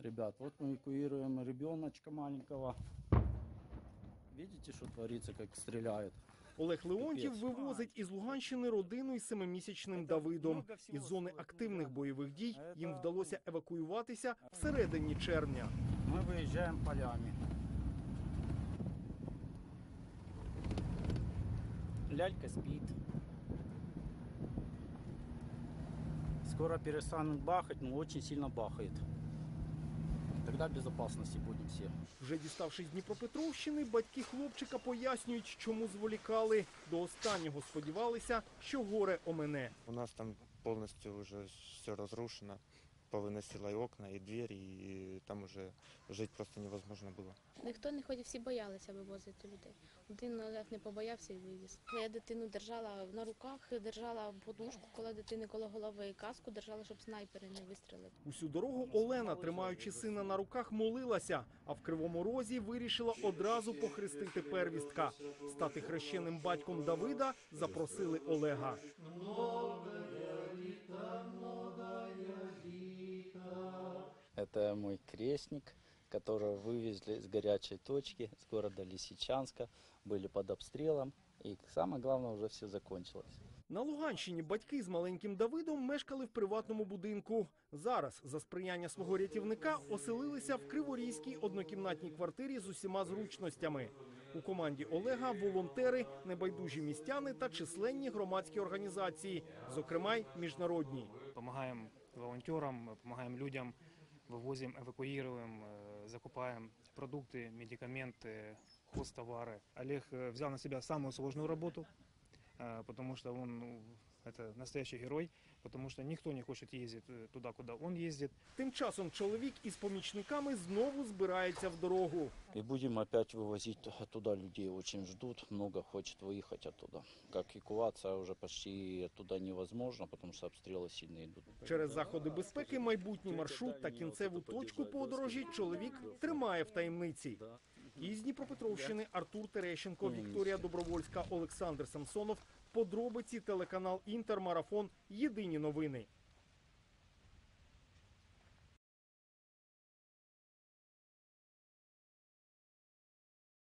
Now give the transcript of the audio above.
Ребят, вот мы эвакуируем ребеночка маленького. Видите, что творится, как стреляют? Олег Леонтів вивозить із Луганщини родину із 7-місячним Давидом. Із зони активних бойових дій їм вдалося евакуюватися всередині червня. Мы выезжаем полями. Лялька спит. Скоро перестанут бахать, но очень сильно бахает. Тогда в безопасности будем все. Вже діставшись з Дніпропетровщини, батьки хлопчика пояснюють, чому зволікали. До останнього сподівалися, що горе омине. У нас там полностью уже все разрушено. Повыносило и окна, и двери, и там уже жить просто невозможно было. Ніхто не ходив, всі боялися вивозити людей. Один Олег не побоявся і вивіз. Я дитину держала на руках, держала подушку, коли дитини коло голови, і каску держала, щоб снайпери не вистрілили. Усю дорогу Олена, тримаючи сина на руках, молилася, а в Кривому Розі вирішила одразу похрестити первістка. Стати хрещеним батьком Давида запросили Олега. Это мой крестник, которого вывезли с горячей точки, с города Лисичанска, были под обстрелом. И самое главное, уже все закончилось. На Луганщині батьки з маленьким Давидом мешкали в приватному будинку. Зараз, за сприяння свого рятівника, оселилися в криворізькій однокімнатній квартирі з усіма зручностями. У команді Олега волонтери, небайдужі містяни та численні громадські організації, зокрема й міжнародні. Помогаем волонтерам, помогаем людям, вывозим, эвакуируем, закупаем продукты, медикаменты, хозтовары. Олег взял на себя самую сложную работу, потому что он это настоящий герой, потому что никто не хочет ездить туда, куда он ездит. Тим часом чоловік із помічниками знову збирається в дорогу. И будем опять вывозить оттуда людей. Очень ждут, много хочет выехать оттуда. Как эвакуация уже почти оттуда невозможно, потому что обстрелы сильно идут. Через заходи безпеки майбутній маршрут та кінцеву точку подорожі чоловік тримає в таємниці. Із Дніпропетровщини Артур Терещенко, Вікторія Добровольська, Олександр Самсонов. Подробиці, телеканал Інтер, Марафон. Єдині новини.